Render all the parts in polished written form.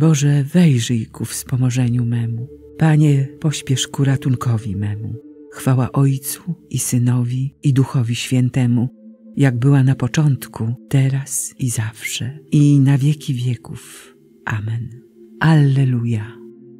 Boże, wejrzyj ku wspomożeniu memu. Panie, pośpiesz ku ratunkowi memu. Chwała Ojcu i Synowi i Duchowi Świętemu, jak była na początku, teraz i zawsze, i na wieki wieków. Amen. Alleluja.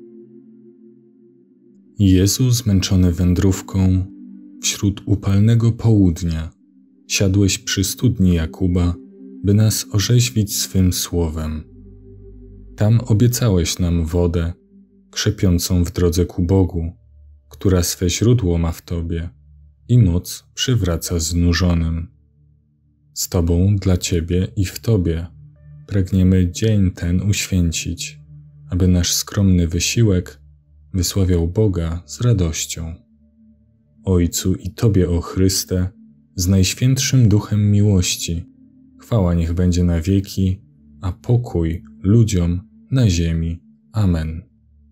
Jezu, zmęczony wędrówką, wśród upalnego południa, siadłeś przy studni Jakuba, by nas orzeźwić swym słowem. Tam obiecałeś nam wodę, krzepiącą w drodze ku Bogu, która swe źródło ma w Tobie i moc przywraca znużonym. Z Tobą, dla Ciebie i w Tobie pragniemy dzień ten uświęcić, aby nasz skromny wysiłek wysławiał Boga z radością. Ojcu i Tobie, o Chryste, z Najświętszym Duchem miłości, chwała niech będzie na wieki, a pokój ludziom na ziemi. Amen.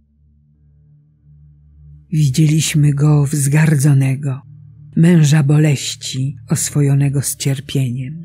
Widzieliśmy Go wzgardzonego, męża boleści, oswojonego z cierpieniem.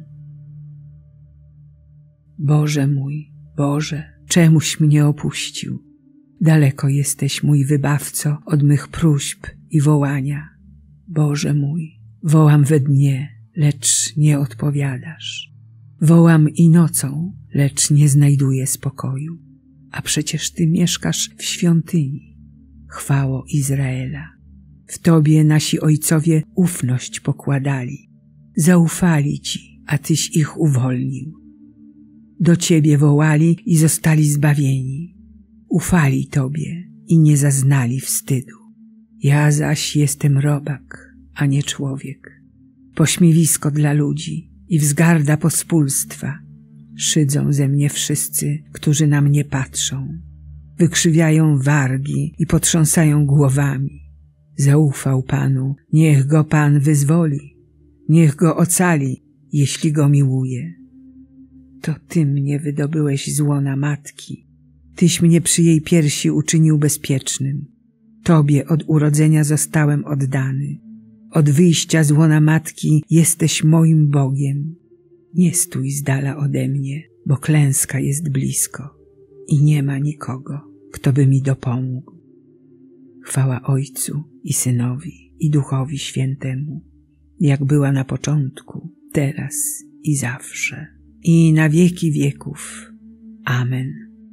Boże mój, Boże, czemuś mnie opuścił? Daleko jesteś, mój wybawco, od mych próśb i wołania. Boże mój, wołam we dnie, lecz nie odpowiadasz. Wołam i nocą, lecz nie znajduję spokoju. A przecież Ty mieszkasz w świątyni. Chwało Izraela. W Tobie nasi ojcowie ufność pokładali. Zaufali Ci, a Tyś ich uwolnił. Do Ciebie wołali i zostali zbawieni. Ufali Tobie i nie zaznali wstydu. Ja zaś jestem robak, a nie człowiek. Pośmiewisko dla ludzi i wzgarda pospólstwa. Szydzą ze mnie wszyscy, którzy na mnie patrzą. Wykrzywiają wargi i potrząsają głowami. Zaufał Panu, niech go Pan wyzwoli. Niech go ocali, jeśli go miłuje. To Ty mnie wydobyłeś z łona matki. Tyś mnie przy jej piersi uczynił bezpiecznym. Tobie od urodzenia zostałem oddany. Od wyjścia z łona matki jesteś moim Bogiem. Nie stój z dala ode mnie, bo klęska jest blisko i nie ma nikogo, kto by mi dopomógł. Chwała Ojcu i Synowi i Duchowi Świętemu, jak była na początku, teraz i zawsze, i na wieki wieków. Amen.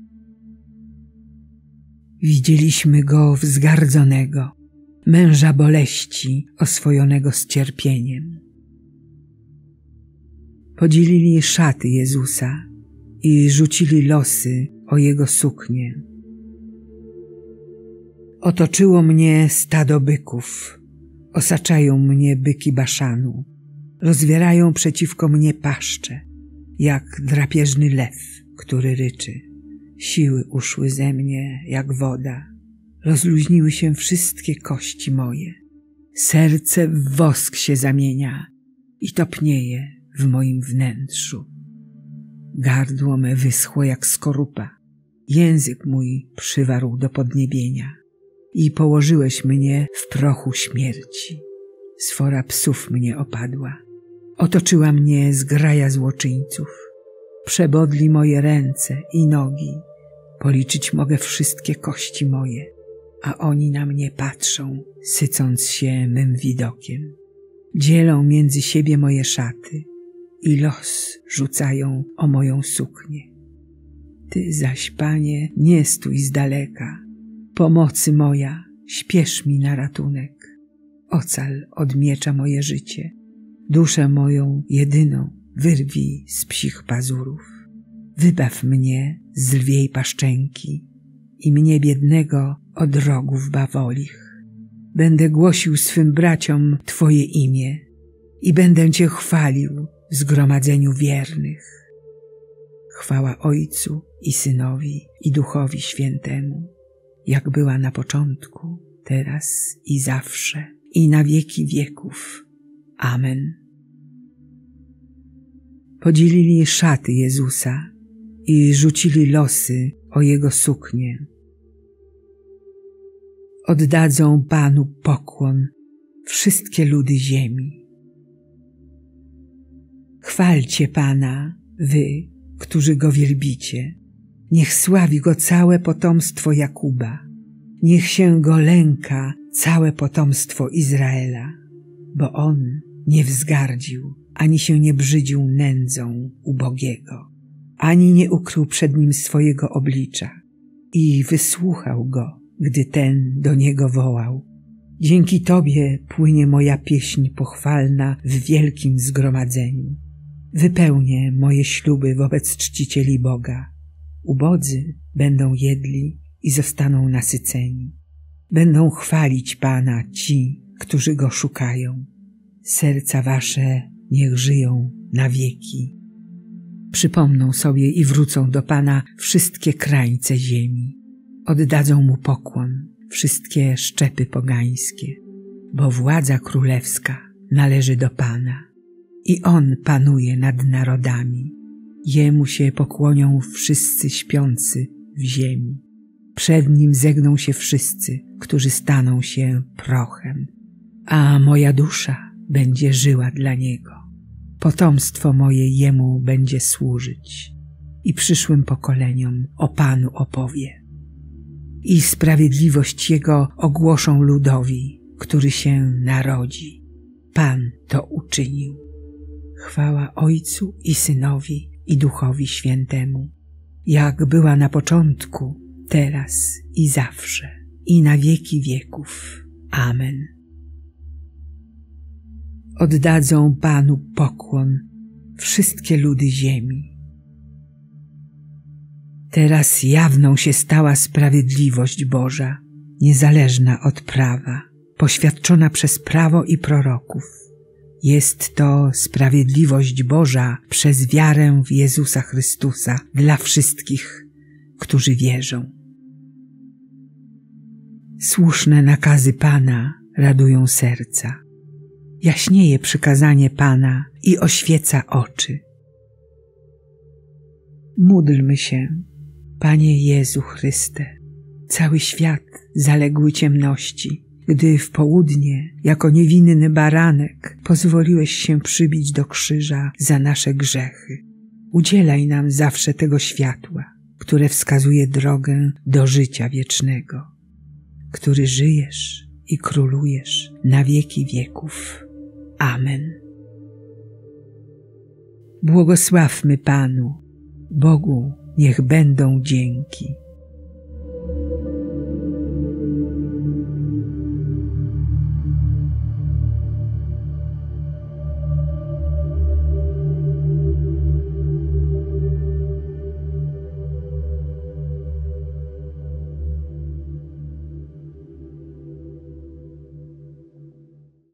Widzieliśmy Go wzgardzonego, męża boleści, oswojonego z cierpieniem. Podzielili szaty Jezusa i rzucili losy o Jego suknię. Otoczyło mnie stado byków, osaczają mnie byki Baszanu, rozwierają przeciwko mnie paszcze, jak drapieżny lew, który ryczy. Siły uszły ze mnie jak woda, rozluźniły się wszystkie kości moje. Serce w wosk się zamienia i topnieje w moim wnętrzu. Gardło me wyschło jak skorupa, język mój przywarł do podniebienia i położyłeś mnie w prochu śmierci. Sfora psów mnie opadła, otoczyła mnie zgraja złoczyńców. Przebodli moje ręce i nogi, policzyć mogę wszystkie kości moje, a oni na mnie patrzą, sycąc się mym widokiem. Dzielą między siebie moje szaty i los rzucają o moją suknię. Ty zaś, Panie, nie stój z daleka. Pomocy moja, śpiesz mi na ratunek. Ocal od miecza moje życie. Duszę moją jedyną wyrwij z psich pazurów. Wybaw mnie z lwiej paszczęki i mnie biednego od rogów bawolich. Będę głosił swym braciom Twoje imię i będę Cię chwalił w zgromadzeniu wiernych. Chwała Ojcu i Synowi i Duchowi Świętemu, jak była na początku, teraz i zawsze, i na wieki wieków. Amen. Podzielili szaty Jezusa i rzucili losy o Jego suknię. Oddadzą Panu pokłon wszystkie ludy ziemi. Chwalcie Pana, wy, którzy Go wielbicie. Niech sławi go całe potomstwo Jakuba. Niech się go lęka całe potomstwo Izraela, bo on nie wzgardził, ani się nie brzydził nędzą ubogiego, ani nie ukrył przed nim swojego oblicza i wysłuchał go, gdy ten do niego wołał. Dzięki Tobie płynie moja pieśń pochwalna w wielkim zgromadzeniu. Wypełnię moje śluby wobec czcicieli Boga. Ubodzy będą jedli i zostaną nasyceni. Będą chwalić Pana ci, którzy Go szukają. Serca wasze niech żyją na wieki. Przypomną sobie i wrócą do Pana wszystkie krańce ziemi. Oddadzą Mu pokłon wszystkie szczepy pogańskie, bo władza królewska należy do Pana i On panuje nad narodami. Jemu się pokłonią wszyscy śpiący w ziemi. Przed Nim zegną się wszyscy, którzy staną się prochem, a moja dusza będzie żyła dla Niego. Potomstwo moje Jemu będzie służyć i przyszłym pokoleniom o Panu opowie. I sprawiedliwość Jego ogłoszą ludowi, który się narodzi. Pan to uczynił. Chwała Ojcu i Synowi i Duchowi Świętemu, jak była na początku, teraz i zawsze, i na wieki wieków. Amen. Oddadzą Panu pokłon wszystkie ludy ziemi. Teraz jawną się stała sprawiedliwość Boża, niezależna od prawa, poświadczona przez prawo i proroków. Jest to sprawiedliwość Boża przez wiarę w Jezusa Chrystusa dla wszystkich, którzy wierzą. Słuszne nakazy Pana radują serca. Jaśnieje przykazanie Pana i oświeca oczy. Módlmy się. Panie Jezu Chryste, cały świat zaległy ciemności, gdy w południe, jako niewinny baranek, pozwoliłeś się przybić do krzyża za nasze grzechy. Udzielaj nam zawsze tego światła, które wskazuje drogę do życia wiecznego, który żyjesz i królujesz na wieki wieków. Amen. Błogosławmy Panu, Bogu niech będą dzięki.